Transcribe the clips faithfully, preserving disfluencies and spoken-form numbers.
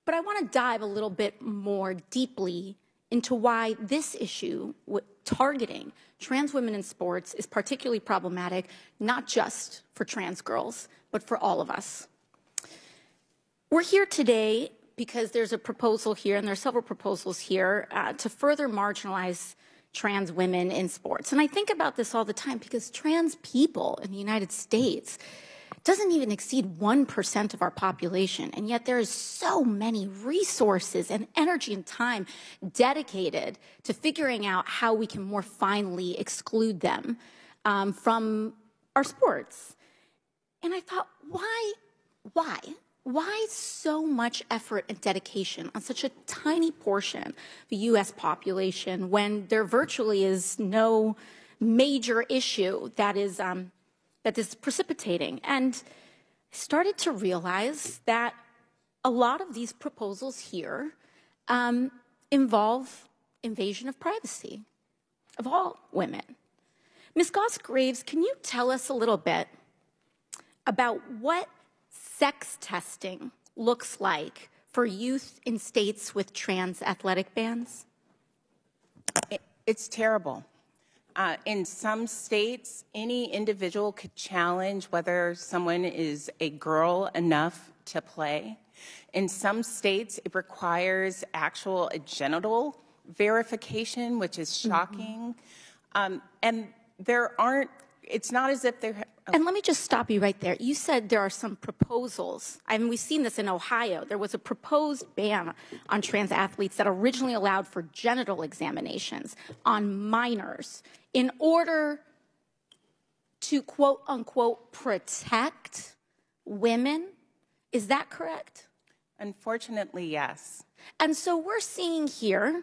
But I want to dive a little bit more deeply into why this issue, targeting trans women in sports, is particularly problematic, not just for trans girls, but for all of us. We're here today because there's a proposal here, and there are several proposals here, uh, to further marginalize trans women in sports. And I think about this all the time because trans people in the United States doesn't even exceed one percent of our population, and yet there is so many resources and energy and time dedicated to figuring out how we can more finely exclude them um, from our sports. And I thought, why, why? Why so much effort and dedication on such a tiny portion of the U S population when there virtually is no major issue that is um, that is precipitating? And I started to realize that a lot of these proposals here um, involve invasion of privacy of all women. Miz Goss-Graves, can you tell us a little bit about what sex testing looks like for youth in states with trans athletic bans? It's terrible. Uh, in some states, any individual could challenge whether someone is a girl enough to play. In some states, it requires actual genital verification, which is shocking. Mm-hmm. um, and there aren't, it's not as if there. And let me just stop you right there. You said there are some proposals. I mean, we've seen this in Ohio. There was a proposed ban on trans athletes that originally allowed for genital examinations on minors in order to, quote unquote, protect women. Is that correct? Unfortunately, yes. And so we're seeing here,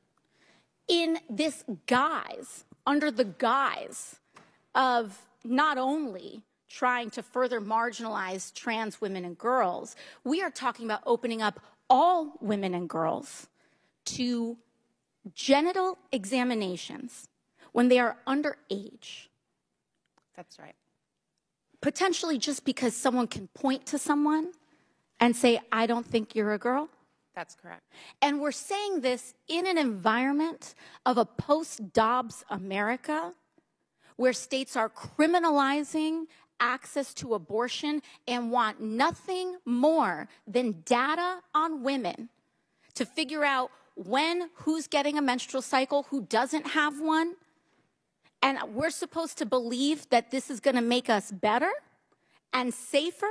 in this guise, under the guise of not only trying to further marginalize trans women and girls, we are talking about opening up all women and girls to genital examinations when they are underage. That's right. Potentially just because someone can point to someone and say, I don't think you're a girl. That's correct. And we're saying this in an environment of a post-Dobbs America where states are criminalizing access to abortion and want nothing more than data on women to figure out when, who's getting a menstrual cycle, who doesn't have one. And we're supposed to believe that this is going to make us better and safer?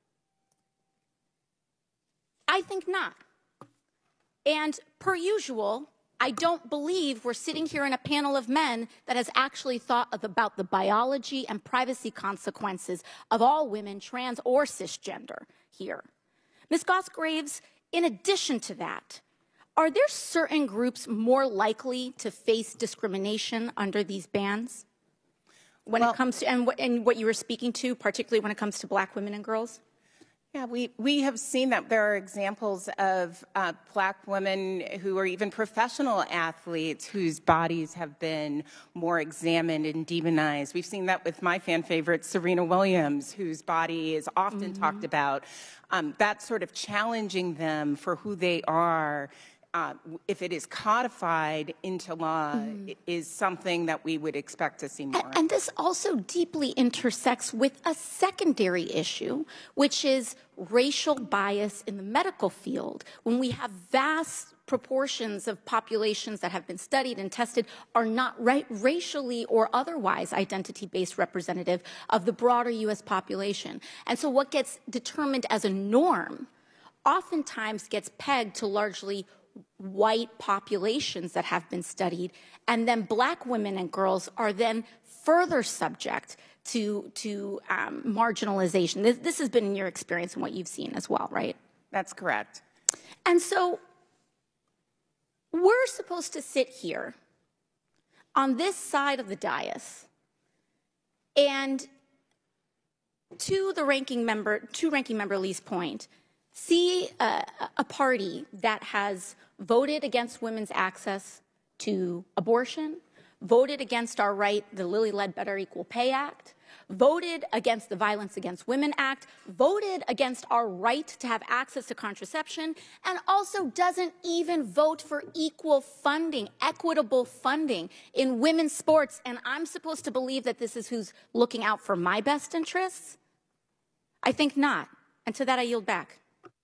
I think not. And per usual, I don't believe we're sitting here in a panel of men that has actually thought of about the biology and privacy consequences of all women, trans or cisgender here. Miz Goss-Graves, in addition to that, are there certain groups more likely to face discrimination under these bans when well, it comes to, and what, and what you were speaking to, particularly when it comes to black women and girls? Yeah, we, we have seen that there are examples of uh, black women who are even professional athletes whose bodies have been more examined and demonized. We've seen that with my fan favorite, Serena Williams, whose body is often mm-hmm. talked about. Um, that sort of challenging them for who they are, uh, if it is codified into law, mm. is something that we would expect to see more. And, and this also deeply intersects with a secondary issue, which is racial bias in the medical field. When we have vast proportions of populations that have been studied and tested are not right, racially or otherwise identity-based representative of the broader U S population. And so what gets determined as a norm oftentimes gets pegged to largely white populations that have been studied, and then black women and girls are then further subject to, to um, marginalization. This, this has been in your experience and what you've seen as well, right? That's correct. And so we're supposed to sit here on this side of the dais and to the ranking member, to ranking member Lee's point, see a, a party that has voted against women's access to abortion, voted against our right, the Lilly Ledbetter Equal Pay Act, voted against the Violence Against Women Act, voted against our right to have access to contraception, and also doesn't even vote for equal funding, equitable funding in women's sports. And I'm supposed to believe that this is who's looking out for my best interests? I think not. And to that, I yield back.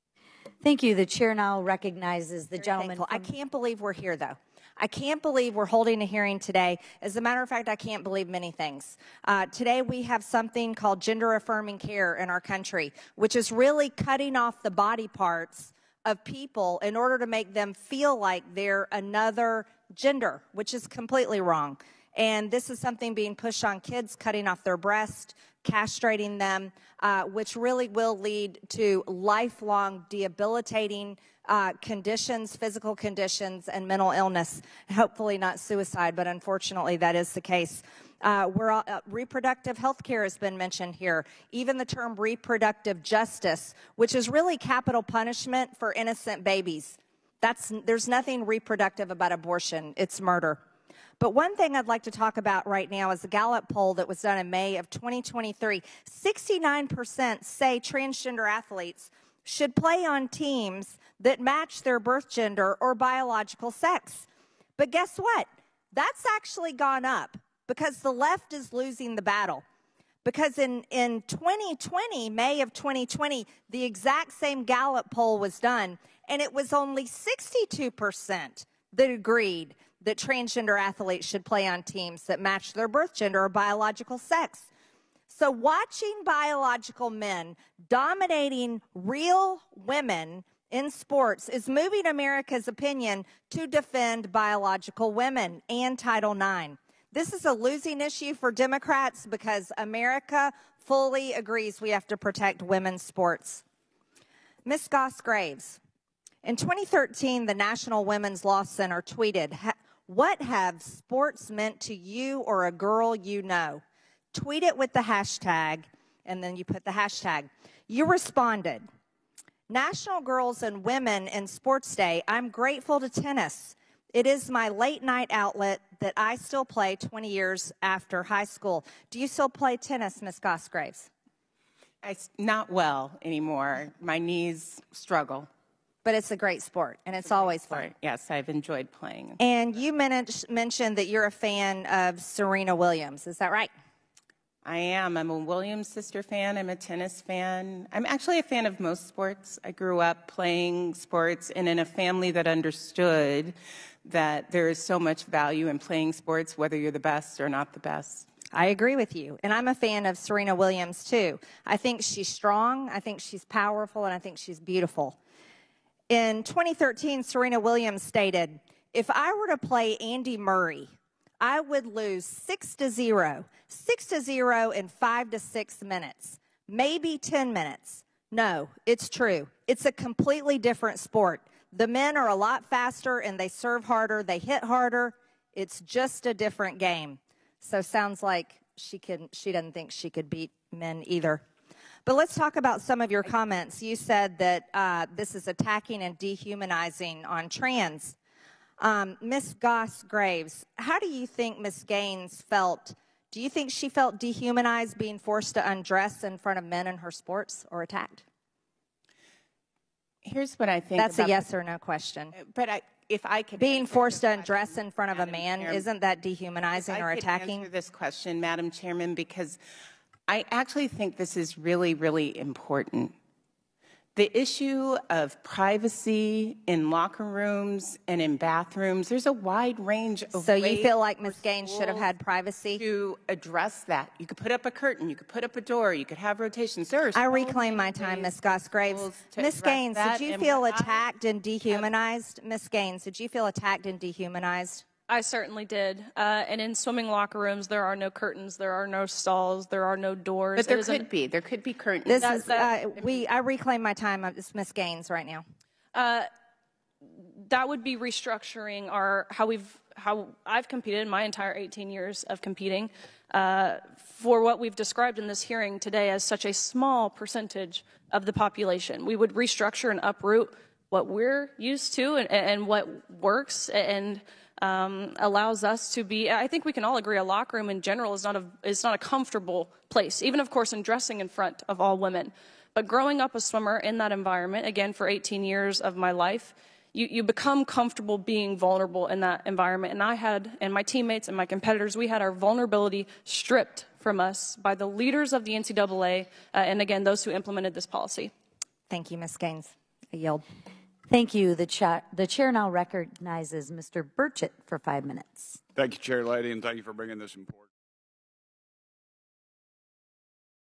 Thank you. The chair now recognizes the Very gentleman. thankful. I can't believe we're here, though. I can't believe we're holding a hearing today. As a matter of fact, I can't believe many things. Uh, today we have something called gender-affirming care in our country, which is really cutting off the body parts of people in order to make them feel like they're another gender, which is completely wrong. And this is something being pushed on kids, cutting off their breast, castrating them, uh, which really will lead to lifelong debilitating uh, conditions, physical conditions, and mental illness. Hopefully not suicide, but unfortunately that is the case. Uh, we're all, uh, reproductive health care has been mentioned here. Even the term reproductive justice, which is really capital punishment for innocent babies. That's, there's nothing reproductive about abortion. It's murder. But one thing I'd like to talk about right now is the Gallup poll that was done in May of twenty twenty-three. sixty-nine percent say transgender athletes should play on teams that match their birth gender or biological sex. But guess what? That's actually gone up because the left is losing the battle. Because in, in twenty twenty, May of twenty twenty, the exact same Gallup poll was done, and it was only sixty-two percent that agreed that transgender athletes should play on teams that match their birth gender or biological sex. So watching biological men dominating real women in sports is moving America's opinion to defend biological women and Title nine. This is a losing issue for Democrats because America fully agrees we have to protect women's sports. Miz Goss-Graves, in twenty thirteen, the National Women's Law Center tweeted, "What have sports meant to you or a girl you know?" Tweet it with the hashtag, and then you put the hashtag. You responded, "National Girls and Women in Sports Day, I'm grateful to tennis. It is my late night outlet that I still play twenty years after high school." Do you still play tennis, Miz Goss-Graves? I, not well anymore. My knees struggle. But it's a great sport, and it's always fun. Yes, I've enjoyed playing. And you men mentioned that you're a fan of Serena Williams. Is that right? I am. I'm a Williams sister fan. I'm a tennis fan. I'm actually a fan of most sports. I grew up playing sports and in a family that understood that there is so much value in playing sports, whether you're the best or not the best. I agree with you. And I'm a fan of Serena Williams, too. I think she's strong, I think she's powerful, and I think she's beautiful. In twenty thirteen, Serena Williams stated, "If I were to play Andy Murray, I would lose six to zero, six to zero in five to six minutes, maybe ten minutes. No, it's true. It's a completely different sport. The men are a lot faster and they serve harder, they hit harder. It's just a different game." So sounds like she can, she doesn't think she could beat men either. But let's talk about some of your comments. You said that uh, this is attacking and dehumanizing on trans. Um, Miz Goss-Graves, how do you think Miz Gaines felt? Do you think she felt dehumanized being forced to undress in front of men in her sports or attacked? Here's what I think. That's a yes or no question. But I, if I could being forced to undress in front of a Madam man, Chairman, isn't that dehumanizing or attacking? I could answer this question, Madam Chairman, because I actually think this is really, really important. The issue of privacy in locker rooms and in bathrooms, there's a wide range of So ways you feel like Miz Gaines should have had privacy? To address that. You could put up a curtain, you could put up a door, you could have rotations. There are I so reclaim my many time, ways Miz Goss-Graves. to Miz address Gaines, that, did you and feel what I attacked and dehumanized? Miz Gaines, did you feel attacked and dehumanized? I certainly did. Uh, and in swimming locker rooms, there are no curtains, there are no stalls, there are no doors. But there It could an, be. There could be curtains. This That- is, that- uh, we, I reclaim my time. It's Miz Gaines right now. Uh, that would be restructuring our how we've how I've competed in my entire eighteen years of competing uh, for what we've described in this hearing today as such a small percentage of the population. We would restructure and uproot what we're used to and, and what works and um, allows us to be, I think we can all agree a locker room in general is not a, is not a comfortable place, even of course in dressing in front of all women. But growing up a swimmer in that environment, again, for eighteen years of my life, you, you become comfortable being vulnerable in that environment. And I had, and my teammates and my competitors, we had our vulnerability stripped from us by the leaders of the N C double A, uh, and again, those who implemented this policy. Thank you, Miz Gaines. I yield. Thank you. The, cha the chair now recognizes Mister Burchett for five minutes. Thank you, Chair Lady, and thank you for bringing this important.